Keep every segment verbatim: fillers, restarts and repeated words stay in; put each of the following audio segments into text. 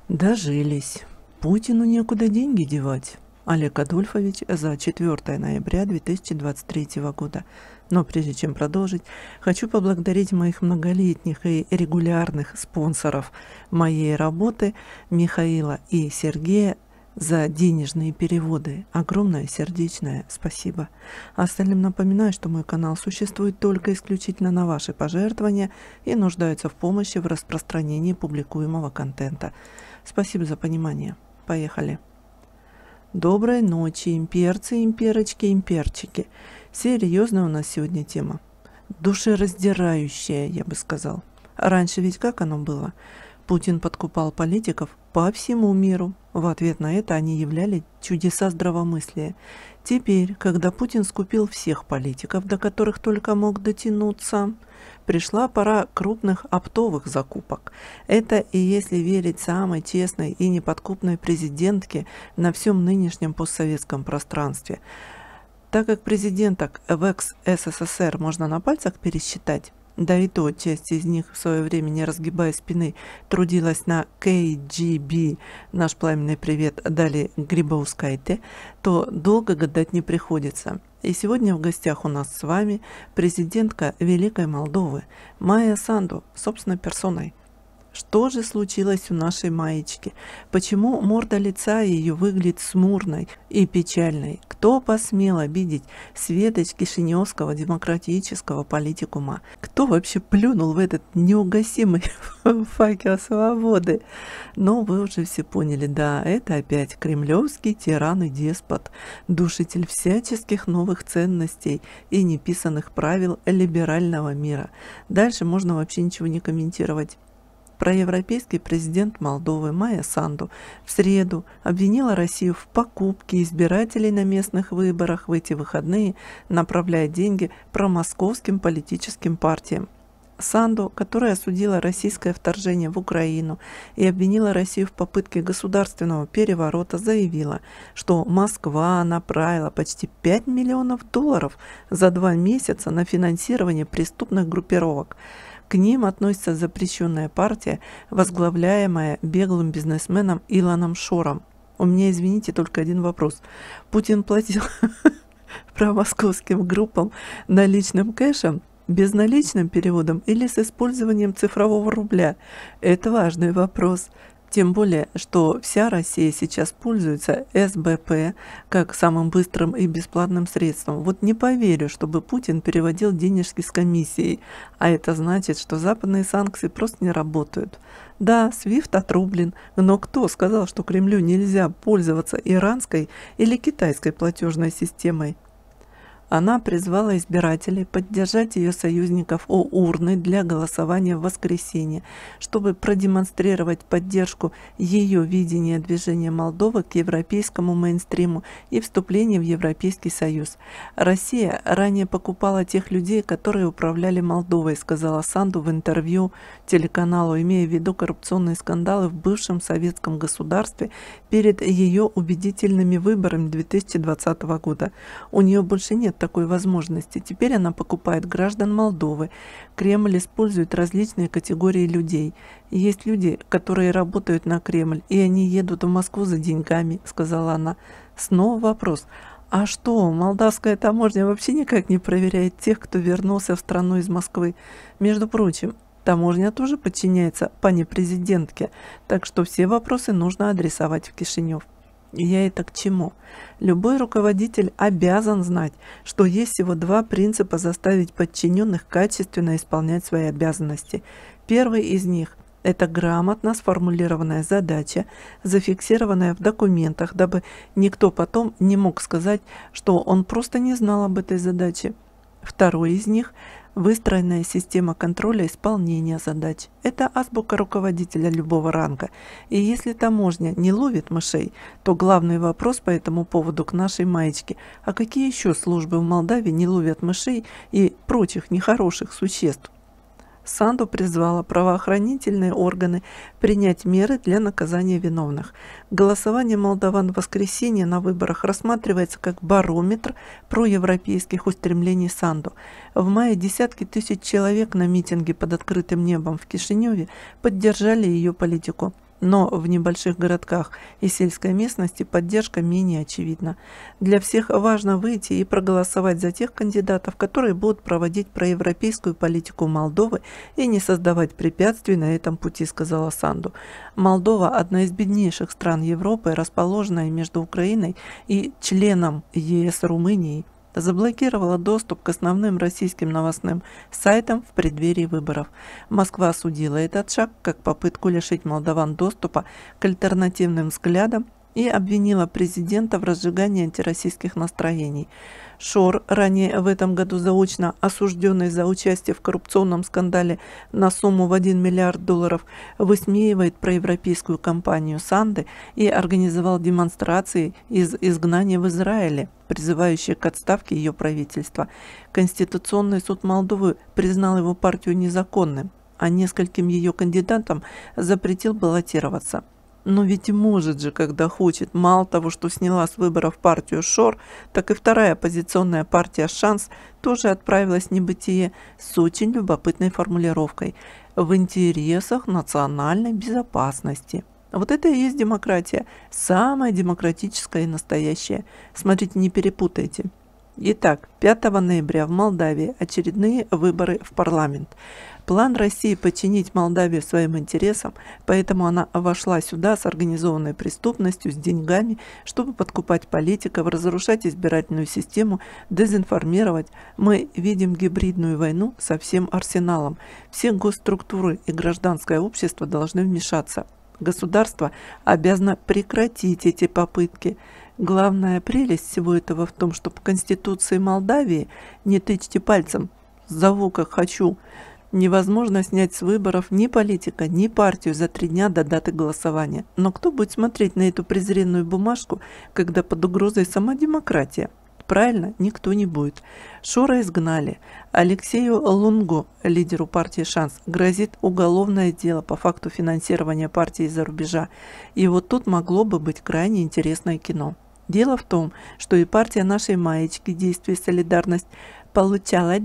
Дожились. Путину некуда деньги девать. Олег Адольфович за четвёртое ноября две тысячи двадцать третьего года. Но прежде чем продолжить, хочу поблагодарить моих многолетних и регулярных спонсоров моей работы Михаила и Сергея за денежные переводы. Огромное сердечное спасибо. Остальным напоминаю, что мой канал существует только исключительно на ваши пожертвования и нуждается в помощи в распространении публикуемого контента. Спасибо за понимание. Поехали. Доброй ночи, имперцы, имперочки, имперчики. Серьезная у нас сегодня тема. Душераздирающая, я бы сказал. Раньше ведь как оно было? Путин подкупал политиков по всему миру. В ответ на это они являли чудеса здравомыслия. Теперь, когда Путин скупил всех политиков, до которых только мог дотянуться, пришла пора крупных оптовых закупок. Это и если верить самой честной и неподкупной президентке на всем нынешнем постсоветском пространстве. Так как президенток в экс-СССР можно на пальцах пересчитать, да и то часть из них в свое время, не разгибая спины, трудилась на кей джи би, наш пламенный привет дали Грибаускайте, то долго гадать не приходится. И сегодня в гостях у нас с вами президентка Великой Молдовы Майя Санду, собственной персоной. Что же случилось у нашей Маечки? Почему морда лица ее выглядит смурной и печальной? Кто посмел обидеть светоч кишиневского демократического политикума? Кто вообще плюнул в этот неугасимый факел свободы? Но вы уже все поняли, да, это опять кремлевский тиран и деспот, душитель всяческих новых ценностей и неписанных правил либерального мира. Дальше можно вообще ничего не комментировать. Проевропейский президент Молдовы Майя Санду в среду обвинила Россию в покупке избирателей на местных выборах в эти выходные, направляя деньги промосковским политическим партиям. Санду, которая осудила российское вторжение в Украину и обвинила Россию в попытке государственного переворота, заявила, что Москва направила почти пять миллионов долларов за два месяца на финансирование преступных группировок. К ним относится запрещенная партия, возглавляемая беглым бизнесменом Илоном Шором. У меня, извините, только один вопрос. Путин платил промосковским группам наличным кэшем, безналичным переводом или с использованием цифрового рубля? Это важный вопрос. Тем более, что вся Россия сейчас пользуется эс бэ пэ как самым быстрым и бесплатным средством. Вот не поверю, чтобы Путин переводил денежки с комиссией, а это значит, что западные санкции просто не работают. Да, свифт отрублен, но кто сказал, что Кремлю нельзя пользоваться иранской или китайской платежной системой? Она призвала избирателей поддержать ее союзников у урны для голосования в воскресенье, чтобы продемонстрировать поддержку ее видения движения Молдовы к европейскому мейнстриму и вступлению в Европейский Союз. Россия ранее покупала тех людей, которые управляли Молдовой, сказала Санду в интервью телеканалу, имея в виду коррупционные скандалы в бывшем советском государстве перед ее убедительными выборами две тысячи двадцатого года. У нее больше нет такой возможности. Теперь она покупает граждан Молдовы. Кремль использует различные категории людей. Есть люди, которые работают на Кремль, и они едут в Москву за деньгами, сказала она. Снова вопрос. А что, молдавская таможня вообще никак не проверяет тех, кто вернулся в страну из Москвы? Между прочим, таможня тоже подчиняется пане президентке, так что все вопросы нужно адресовать в Кишинев. Я это к чему? Любой руководитель обязан знать, что есть всего два принципа заставить подчиненных качественно исполнять свои обязанности. Первый из них – это грамотно сформулированная задача, зафиксированная в документах, дабы никто потом не мог сказать, что он просто не знал об этой задаче. Второй из них – выстроенная система контроля исполнения задач. Это азбука руководителя любого ранга. И если таможня не ловит мышей, то главный вопрос по этому поводу к нашей Маечке: а какие еще службы в Молдавии не ловят мышей и прочих нехороших существ? Санду призвала правоохранительные органы принять меры для наказания виновных. Голосование молдаван в воскресенье на выборах рассматривается как барометр проевропейских устремлений Санду. В мае десятки тысяч человек на митинге под открытым небом в Кишиневе поддержали ее политику. Но в небольших городках и сельской местности поддержка менее очевидна. Для всех важно выйти и проголосовать за тех кандидатов, которые будут проводить проевропейскую политику Молдовы и не создавать препятствий на этом пути, сказала Санду. Молдова – одна из беднейших стран Европы, расположенная между Украиной и членом ЕС Румынией, заблокировала доступ к основным российским новостным сайтам в преддверии выборов. Москва осудила этот шаг как попытку лишить молдаван доступа к альтернативным взглядам и обвинила президента в разжигании антироссийских настроений. Шор, ранее в этом году заочно осужденный за участие в коррупционном скандале на сумму в один миллиард долларов, высмеивает проевропейскую кампанию Санды и организовал демонстрации из изгнания в Израиле, призывающие к отставке ее правительства. Конституционный суд Молдовы признал его партию незаконным, а нескольким ее кандидатам запретил баллотироваться. Но ведь может же, когда хочет. Мало того, что сняла с выборов партию Шор, так и вторая оппозиционная партия «Шанс» тоже отправилась в небытие с очень любопытной формулировкой «в интересах национальной безопасности». Вот это и есть демократия, самая демократическая и настоящая. Смотрите, не перепутайте. Итак, пятого ноября в Молдавии очередные выборы в парламент. План России подчинить Молдавию своим интересам, поэтому она вошла сюда с организованной преступностью, с деньгами, чтобы подкупать политиков, разрушать избирательную систему, дезинформировать. Мы видим гибридную войну со всем арсеналом. Все госструктуры и гражданское общество должны вмешаться. Государство обязано прекратить эти попытки. Главная прелесть всего этого в том, что по Конституции Молдавии, не тычьте пальцем, зову как хочу, невозможно снять с выборов ни политика, ни партию за три дня до даты голосования. Но кто будет смотреть на эту презренную бумажку, когда под угрозой сама демократия? Правильно, никто не будет. Шора изгнали. Алексею Лунгу, лидеру партии «Шанс», грозит уголовное дело по факту финансирования партии из-за рубежа. И вот тут могло бы быть крайне интересное кино. Дело в том, что и партия нашей маечки «Действие Солидарность» получала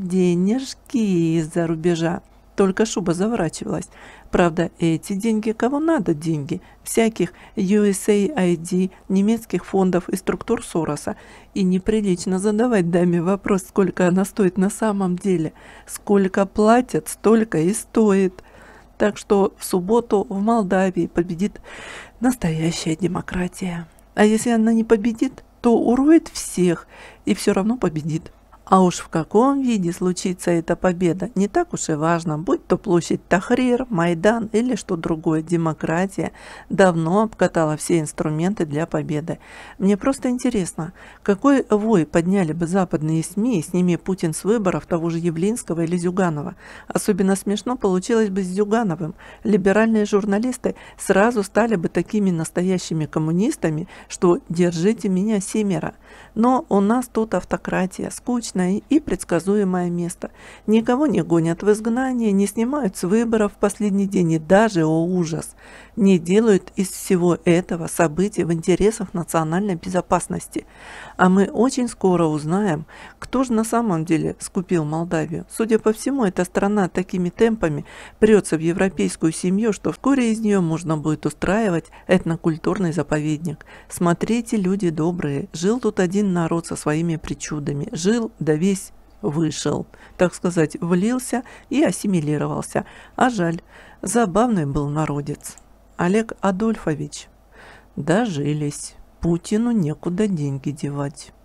денежки из-за рубежа. Только шуба заворачивалась. Правда, эти деньги кого надо деньги? Всяких ю эс эй ай ди, немецких фондов и структур Сороса. И неприлично задавать даме вопрос, сколько она стоит на самом деле. Сколько платят, столько и стоит. Так что в субботу в Молдавии победит настоящая демократия. А если она не победит, то уроет всех и все равно победит. А уж в каком виде случится эта победа, не так уж и важно, будь то площадь Тахрир, Майдан или что другое. Демократия давно обкатала все инструменты для победы. Мне просто интересно, какой вой подняли бы западные СМИ и сними Путин с выборов того же Явлинского или Зюганова. Особенно смешно получилось бы с Зюгановым. Либеральные журналисты сразу стали бы такими настоящими коммунистами, что держите меня семеро. Но у нас тут автократия, скучная и предсказуемое место. Никого не гонят в изгнание, не снимают с выборов в последний день и даже, о ужас, не делают из всего этого события в интересах национальной безопасности. А мы очень скоро узнаем, кто же на самом деле скупил Молдавию. Судя по всему, эта страна такими темпами прется в европейскую семью, что вскоре из нее можно будет устраивать этнокультурный заповедник. Смотрите, люди добрые, жил тут один народ со своими причудами, жил, да весь вышел, так сказать, влился и ассимилировался. А жаль, забавный был народец. Олег Адольфович, дожились, Путину некуда деньги девать.